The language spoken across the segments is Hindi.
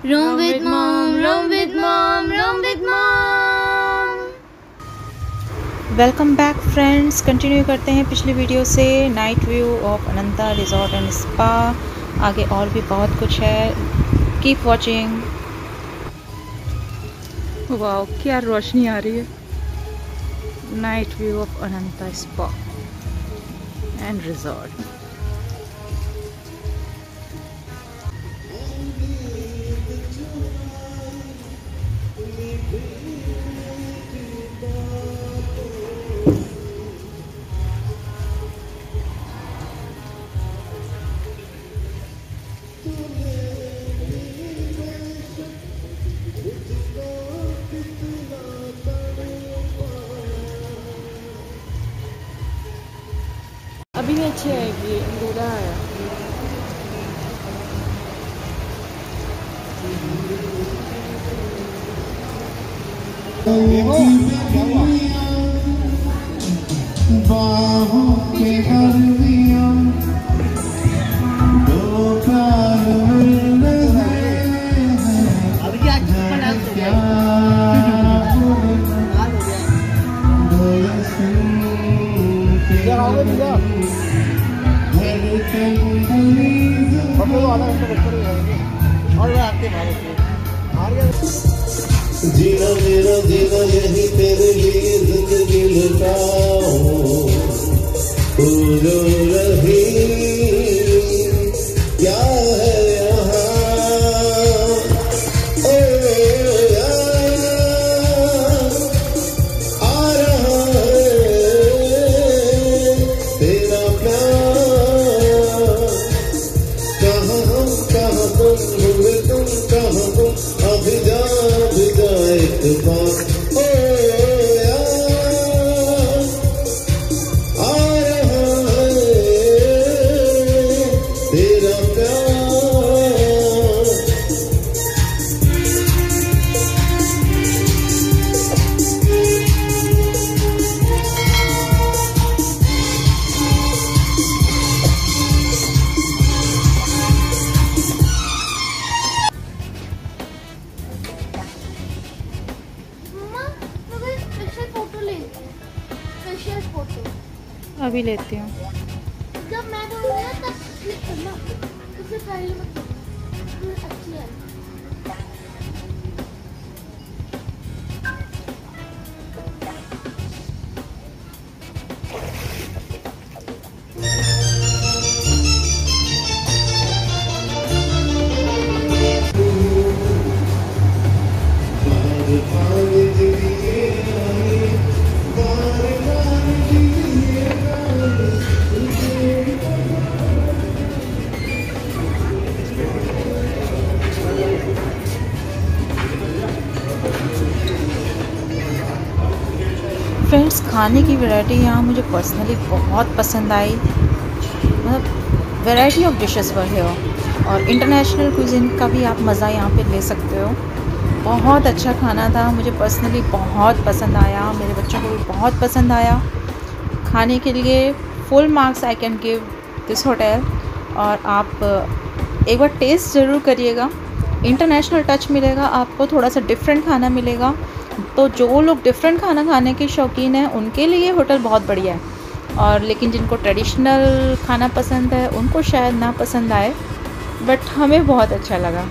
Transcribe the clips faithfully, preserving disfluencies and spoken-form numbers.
Roam with mom, roam with mom, roam with mom. Welcome back friends. Continue करते हैं पिछली वीडियो से। Night view of Ananta resort and spa. आगे और भी बहुत कुछ है, कीप वॉचिंग। वाओ, क्या रोशनी आ रही है। Night view of Ananta spa and resort. अभी भी अच्छी आएगी, दूल्हा आया। बाहों के दरमियां दो प्यार मिल रहे हैं। अभी क्या क्या जीना मेरा जीना यही तेरे लिए जिंदगी लुटाऊं। तू जो रही क्या है यहाँ, ओ यार आ रहा है तेरा प्यार। कहाँ हम कहाँ तुम हुए तुम कहाँ तुम, अभी जा अभी जा एक बार। ओ यार आ रहा है तेरा प्यार। अभी लेती हूँ। जब मैं बोलूँगा तब क्लिक करना, उससे पहले मत करना। अच्छी है। फ्रेंड्स, खाने की वैरायटी यहाँ मुझे पर्सनली बहुत पसंद आई। मतलब variety of dishes were here, और इंटरनेशनल कुजिन का भी आप मज़ा यहाँ पे ले सकते हो। बहुत अच्छा खाना था, मुझे पर्सनली बहुत पसंद आया, मेरे बच्चों को भी बहुत पसंद आया। खाने के लिए full marks I can give this hotel. और आप एक बार टेस्ट ज़रूर करिएगा, इंटरनेशनल टच मिलेगा आपको, थोड़ा सा डिफरेंट खाना मिलेगा। तो जो लोग डिफरेंट खाना खाने के शौकीन हैं उनके लिए होटल बहुत बढ़िया है। और लेकिन जिनको ट्रेडिशनल खाना पसंद है उनको शायद ना पसंद आए, बट हमें बहुत अच्छा लगा।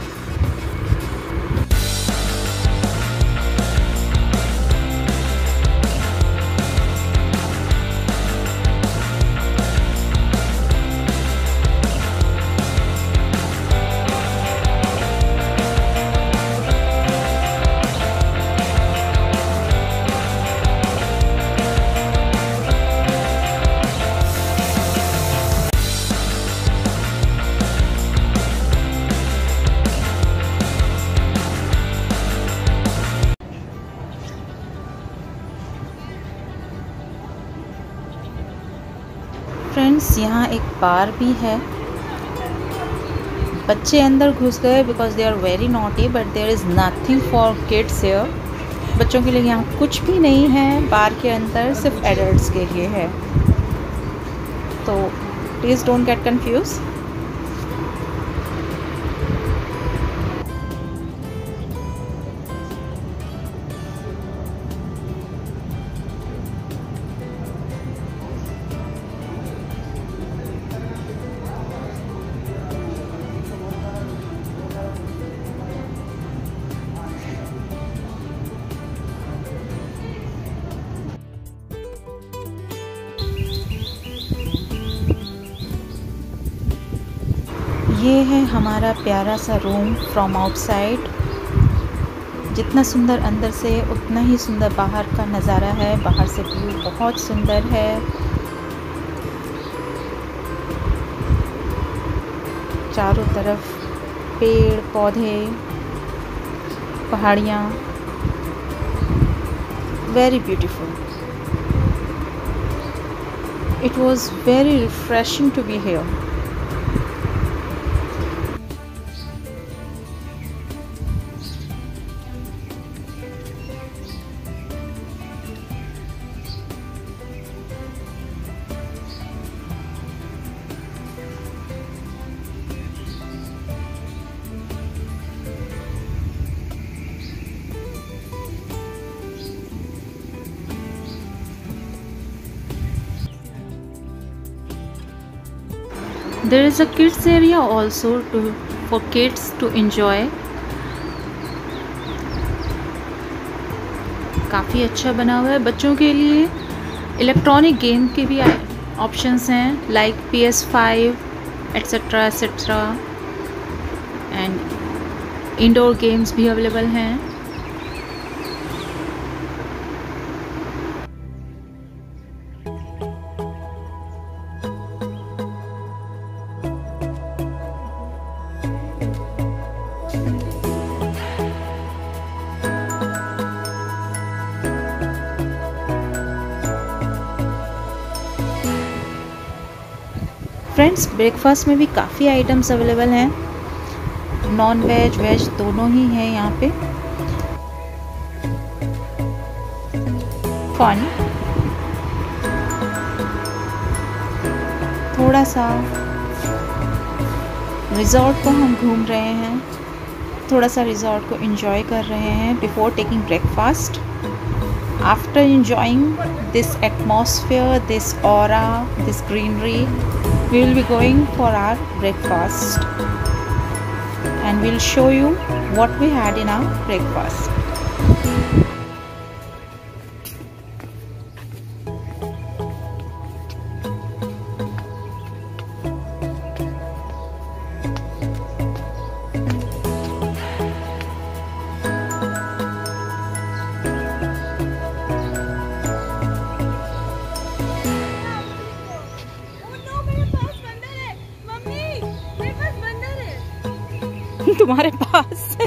फ्रेंड्स, यहाँ एक बार भी है। बच्चे अंदर घुस गए because they are very naughty, but there is nothing for kids here. बच्चों के लिए यहाँ कुछ भी नहीं है बार के अंदर, सिर्फ एडल्ट्स के लिए है। तो प्लीज़ डोंट गेट कंफ्यूज। ये है हमारा प्यारा सा रूम फ्रॉम आउटसाइड। जितना सुंदर अंदर से उतना ही सुंदर बाहर का नज़ारा है। बाहर से व्यू बहुत सुंदर है। चारों तरफ पेड़ पौधे, पहाड़ियाँ, very beautiful. It was very refreshing to be here. There is a kids area also to for kids to enjoy. काफ़ी अच्छा बना हुआ है बच्चों के लिए। इलेक्ट्रॉनिक गेम के भी ऑप्शंस हैं like P S five etcetera etcetera, and indoor games भी अवेलेबल हैं। फ्रेंड्स, ब्रेकफास्ट में भी काफ़ी आइटम्स अवेलेबल हैं। नॉन वेज वेज दोनों ही हैं यहाँ पे। फन, थोड़ा सा रिजॉर्ट को हम घूम रहे हैं, थोड़ा सा रिजॉर्ट को एंजॉय कर रहे हैं before taking breakfast. After enjoying this atmosphere, this aura, this greenery, we will be going for our breakfast and we'll show you what we had in our breakfast. तुम्हारे पास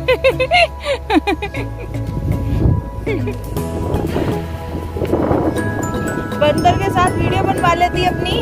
बंदर के साथ वीडियो बनवा लेती अपनी।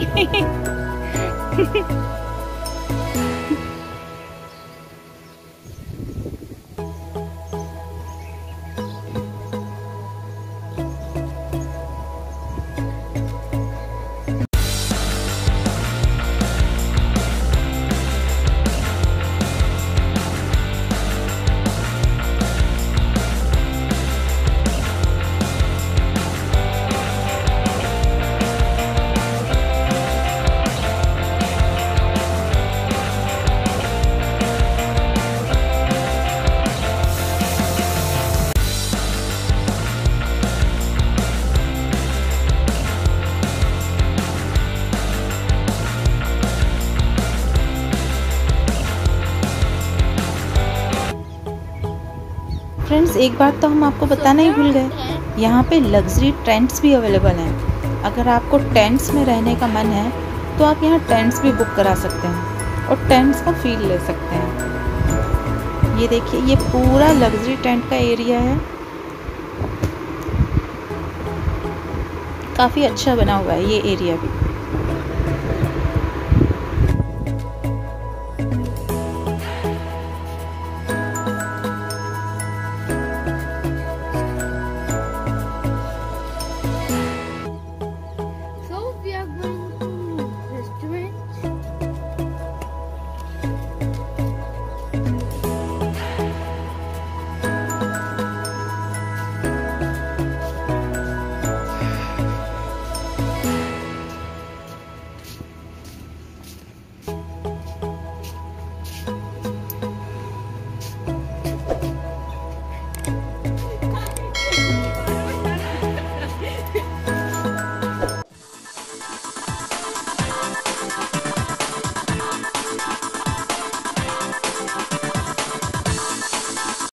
फ्रेंड्स, एक बात तो हम आपको बताना ही भूल गए, यहाँ पे लग्जरी टेंट्स भी अवेलेबल हैं। अगर आपको टेंट्स में रहने का मन है तो आप यहाँ टेंट्स भी बुक करा सकते हैं और टेंट्स का फील ले सकते हैं। ये देखिए, ये पूरा लग्जरी टेंट का एरिया है। काफ़ी अच्छा बना हुआ है ये एरिया भी।